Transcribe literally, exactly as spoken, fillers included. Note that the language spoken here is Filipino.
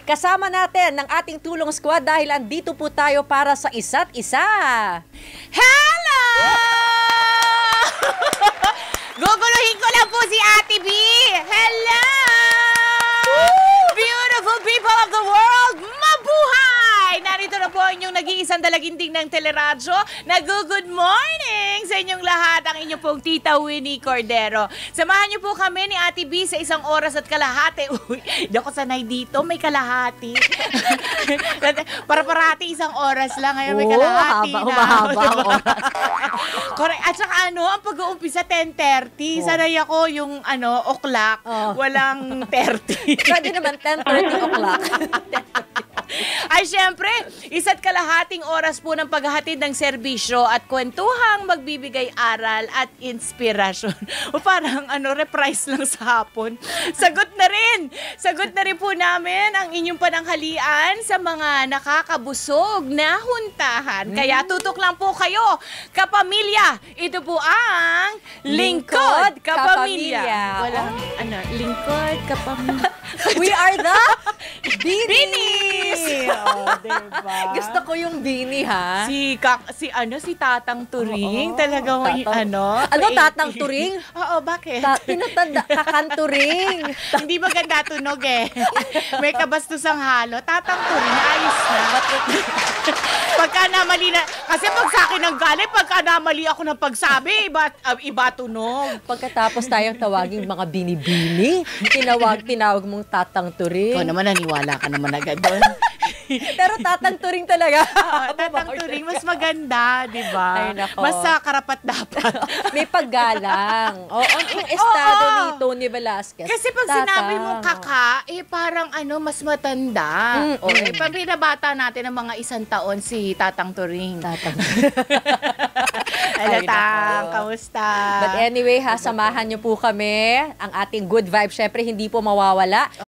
Kasama natin ng ating tulong squad dahil andito po tayo para sa isa't isa. Hello! Guguluhin ko lang po si Ate B. Hello! Beautiful people of the world, mabuhay! Narito na po inyong nag-iisang dalaginding ng teleradyo. Nag-good morning sa inyong lahat, ang inyong pong Tita Winnie Cordero. Samahan niyo po kami ni Ate B sa isang oras at kalahati. Uy, di ako sanay dito, may kalahati. Para parati isang oras lang, ngayon may kalahati oh, haba, na. Humahaba ang oras. Correct. At saka ano, ang pag-uumpisa ten thirty. Oh. Sanay ako yung ano, o'clock. Oh. Walang thirty. Pwede naman ten thirty o'clock. Ay, syempre, isa't kalahating oras po ng paghahatid ng serbisyo at kwentuhang magbibigay aral at inspirasyon. O parang ano, reprise lang sa hapon. Sagot na rin. Sagot na rin po namin ang inyong pananghalian sa mga nakakabusog na huntahan. Kaya tutok lang po kayo, kapamilya. Ito po ang Lingkod Kapamilya. Walang ano, Lingkod Kapamilya. We are the Beanies! Beanies! Oh, diba? Gusto ko yung Beanie, ha? Si, kak, si ano, si Tatang Turing. Oo, talagang tatang, ano. Ano, Tatang Turing? Oo, bakit? Ta tinatanda, kakanturing. Hindi maganda tunog eh. May kabastusang halo. Tatang Turing, ayos na. Pagka namali na, kasi pag sa akin ang galing, pagka namali ako ng pagsabi, iba, uh, iba tunog. Pagkatapos tayong tawaging mga bini-bini, tinawag, tinawag mong Tatang Turing. Ikaw naman, naniwala ka naman agad doon. Pero Tatang Turing talaga. Oo, Tatang Turing, mas maganda, di ba? Mas sa karapat dapat. May paggalang. O, ang yung estado Oo. ni Tony Velasquez. Kasi pag Tatang. sinabi mong kaka, eh parang ano, mas matanda. Mm, O, eh, pag binabata natin ng mga isang taon si Tatang Turing. Tatang. Hello, Ay, Tang. nako. Kamusta? But anyway, ha, samahan niyo po kami. Ang ating good vibe, syempre, hindi po mawawala.